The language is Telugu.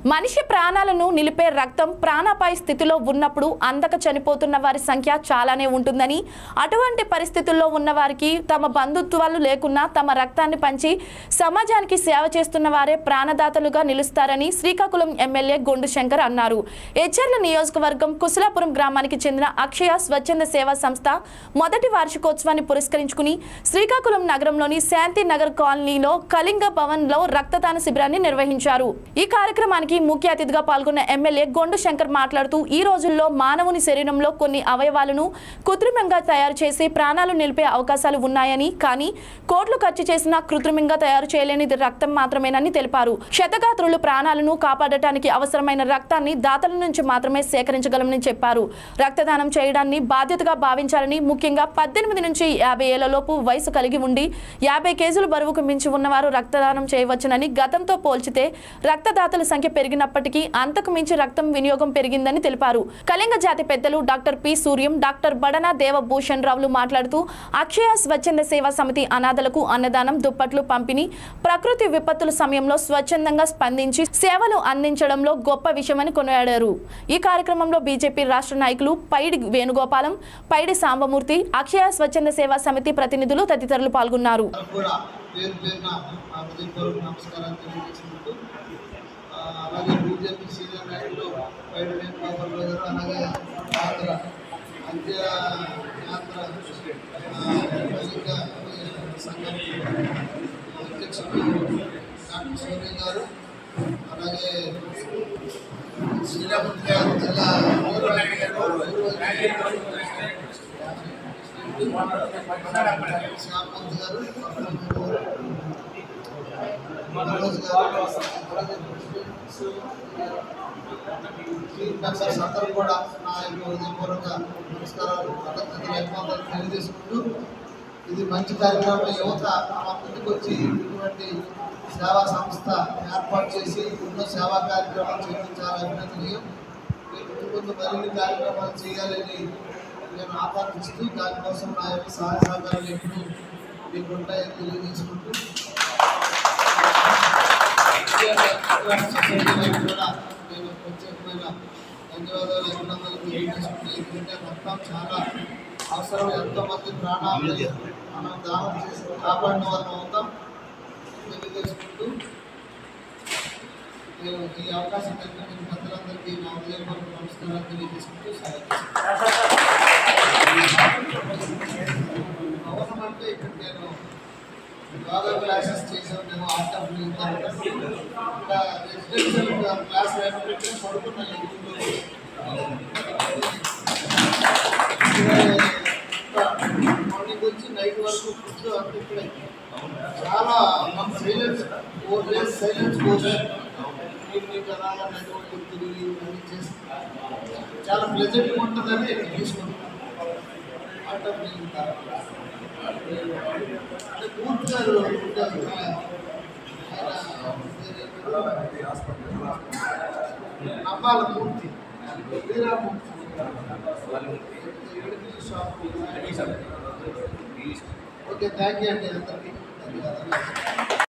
మనిషి ప్రాణాలను నిలిపే రక్తం ప్రాణాపాయ స్థితిలో ఉన్నప్పుడు అందక చనిపోతున్న వారి సంఖ్య చాలానే ఉంటుందని, అటువంటి పరిస్థితుల్లో ఉన్నవారికి తమ బంధుత్వాలు లేకున్నా తమ రక్తాన్ని పంచి సమాజానికి సేవ చేస్తున్న వారే ప్రాణదాతలుగా నిలుస్తారని శ్రీకాకుళం ఎమ్మెల్యే గొండు శంకర్ అన్నారు. ఎచ్చెర్ల నియోజకవర్గం కుశలాపురం గ్రామానికి చెందిన అక్షయ స్వచ్ఛంద సేవా సంస్థ మొదటి వార్షికోత్సవాన్ని పురస్కరించుకుని శ్రీకాకుళం నగరంలోని శాంతి నగర్ కాలనీలో కళింగ భవన్లో రక్తదాన శిబిరాన్ని నిర్వహించారు. ఈ కార్యక్రమానికి ముఖ్య అతిథిగా పాల్గొన్న ఎమ్మెల్యే గొండు శంకర్ మాట్లాడుతూ ఈ రోజుల్లో మానవుని శరీరంలో కొన్ని అవయవాలను కృత్రిమంగా తయారు చేసి ప్రాణాలు నిలిపే అవకాశాలు ఉన్నాయని, కానీ కోట్లు ఖర్చు చేసినా కృత్రిమంగా తయారు చేయలేనిది రక్తం మాత్రమేనని తెలిపారు. క్షతగాత్రులు ప్రాణాలను కాపాడటానికి అవసరమైన రక్తాన్ని దాతల నుంచి మాత్రమే సేకరించగలమని చెప్పారు. రక్తదానం చేయడాన్ని బాధ్యతగా భావించాలని, ముఖ్యంగా 18 నుంచి 50 ఏళ్లలోపు వయసు కలిగి ఉండి 50 కేజీలు బరువుకు మించి ఉన్నవారు రక్తదానం చేయవచ్చునని, గతంతో పోల్చితే రక్తదాతల సంఖ్య పెరిగినప్పటికీ అంతకు మించి రక్తం వినియోగం పెరిగిందని తెలిపారు. కళింగ జాతి పెద్దలు doctor P Suryam, doctor Badana Devabhushan రావులు మాట్లాడుతూ అక్షయ స్వచ్ఛంద సేవా సమితి అనాథలకు అన్నదానం, దుప్పట్లు పంపిణీ, ప్రకృతి విపత్తుల సమయంలో స్వచ్ఛందంగా స్పందించి సేవలు అందించడంలో గొప్ప విషయమని కొనియాడారు. ఈ కార్యక్రమంలో బీజేపీ రాష్ట్ర నాయకులు పైడి వేణుగోపాలం, పైడి సాంబమూర్తి, అక్షయ స్వచ్ఛంద సేవా సమితి ప్రతినిధులు తదితరులు పాల్గొన్నారు. అలాగే బీజేపీ సీనియర్ నాయకులు పైడి వేణుగోపాల్ గారు, అలాగే యాత్ర సంఘం అధ్యక్షుడు డాక్టర్ సూర్య గారు, అలాగే శ్రీరాములు గారు, జిల్లా శ్యామంత్ గారు, మనోజ్ గారు, మెంబర్స్ అందరూ కూడా నా యొక్క హృదయపూర్వక నమస్కారాలు, కృతజ్ఞతలు తెలియజేసుకుంటూ, ఇది మంచి కార్యక్రమం. యువత మా ముందుకు వచ్చి ఇటువంటి సేవా సంస్థ ఏర్పాటు చేసి ఎన్నో సేవా కార్యక్రమాలు చేయడం చాలా అభినందనీయం. ముందు మరిన్ని కార్యక్రమాలు చేయాలని నేను ఆకాంక్షిస్తూ, దానికోసం నా యొక్క సహాయ సహకారాలు ఎప్పుడు మీకు ఉంటాయని తెలియజేసుకుంటూ, కూడా నేను ప్రత్యేకమైన ధన్యవాదాలు, అభినందనలు తెలియజేసుకుంటూ, ఎందుకంటే రక్తం చాలా అవసరం. ఎంతోమంది ప్రాణాలు మనం దానం చేసి కాపాడిన వాళ్ళం అవుతాం తెలియజేసుకుంటూ, నేను ఈ అవకాశం కలిగిన పెద్దలందరికీ నా హృదయపూర్వక నమస్కారాలు తెలియజేసుకుంటూ అవసరం అంటే ఇక్కడ నేను యోగా క్లాసెస్ చేసాను. నేను ఆర్ట్ ఆఫ్ లివింగ్ ఇంకా రెసిడెన్షియల్ క్లాస్ అయినట్టు పడుకున్నాను. మార్నింగ్ వచ్చి నైట్ వరకు ఫుడ్ అంటే ఇక్కడ చాలా సైలెన్స్ 4 days సైలెన్స్ కోసం మీకు అలాగా నెట్వర్క్ తిరిగి అన్నీ చేసి చాలా ప్లెజెంట్గా ఉంటుందని ఇక్కడ తీసుకుంటాను. ఆర్ట్ ఆఫ్ లివింగ్ అంటే పూర్తిగా నమ్మాల Murthy Veeramurthy okay, thank you అండి అందరికీ ధన్యవాదాలు.